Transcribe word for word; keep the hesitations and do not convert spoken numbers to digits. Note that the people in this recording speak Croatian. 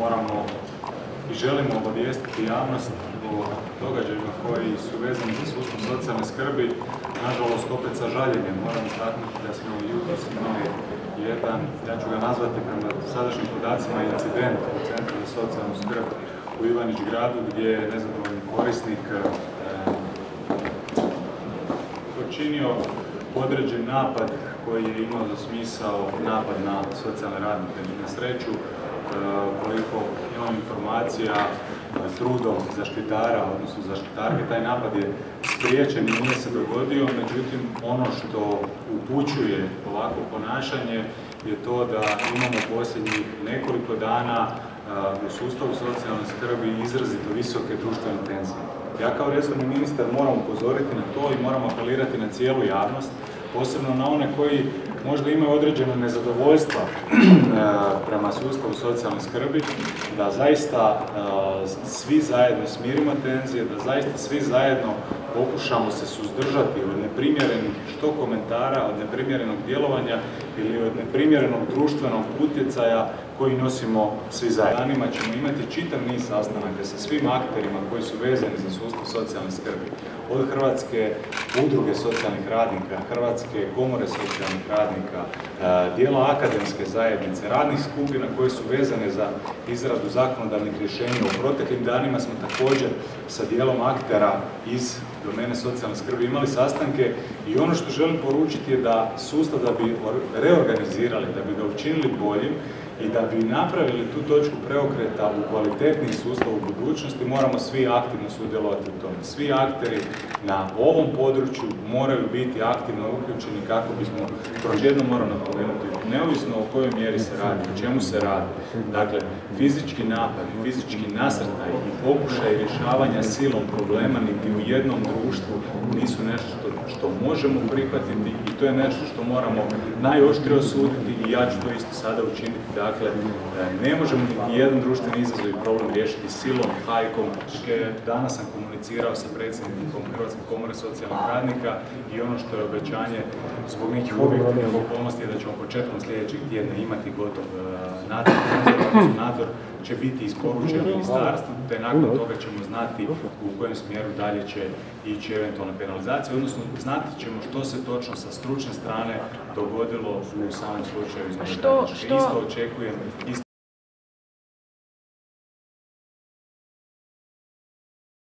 moramo i želimo obavijestiti javnost o događajima koji su vezani za sustav socijalne skrbi. Nažalost, opet sa žaljenjem moram istaknuti da smo jutros imali jedan, ja ću ga nazvati prema sadašnjim podacima, incident u Centru za socijalnu skrb u Ivanić Gradu, gdje je nezadovoljni korisnik e, počinio određen napad koji je imao za smisao napad na socijalne radnike. Na sreću, e, koliko imam informacija, trudom zaštitara, odnosno zaštitarke, taj napad je spriječen i nije se dogodio, međutim ono što upućuje ovako ponašanje je to da imamo posljednjih nekoliko dana u sustavu socijalne skrbi izrazito visoke društvene tenzije. Ja kao resorni ministar moram upozoriti na to i moram apelirati na cijelu javnost, posebno na one koji možda imaju određeno nezadovoljstva prema sustavu socijalne skrbi, da zaista svi zajedno smirimo tenzije, da zaista svi zajedno pokušamo se suzdržati od neprimjerenih što komentara, od neprimjerenog djelovanja ili od neprimjerenog društvenog utjecaja koji nosimo svi zajedno. Danima ćemo imati čitav niz sastanaka sa svim akterima koji su vezani za sustav socijalne skrbi. Od Hrvatske udruge socijalnih radnika, Hrvatske komore socijalnih radnika, dijela akademske zajednice, radnih skupina koje su vezane za izradu zakonodavnih rješenja. U proteklim danima smo također sa dijelom aktera iz domene socijalne skrbi imali sastanke i ono što želim poručiti je da sustav da bi reorganizirali, da bi ga učinili boljim i da bi napravili tu točku preokreta u kvalitetniji sustav u budućnosti, moramo svi aktivno sudjelovati u tome. Svi akteri na ovom području moraju biti aktivno uključeni kako bismo, kroz jedno moram napomenuti, neovisno o kojoj mjeri se radi, o čemu se radi. Dakle, fizički napad, fizički nasrtaj i pokušaj rješavanja silom problema niti u jednom društvu nisu nešto što, što možemo prihvatiti i to je nešto što moramo najoštrije osuditi i ja ću to isto sada učiniti. Dakle, ne možemo niti jedan društveni izazov i problem riješiti silom, hajkom. Danas sam komunicirao sa predsjednikom Hrvatske komore socijalnih radnika i ono što je obećanje zbog nekih objektivnih okolnosti je da ćemo početkom sljedećeg tjedna imati gotov nadzor. Nadzor će biti isporučen ministarstvu, te nakon toga ćemo znati u kojem smjeru dalje će ići eventualna penalizacija, odnosno znati ćemo što se točno sa stručne strane dogodilo u samom slučaju. Što, što... Isto očekujem, isto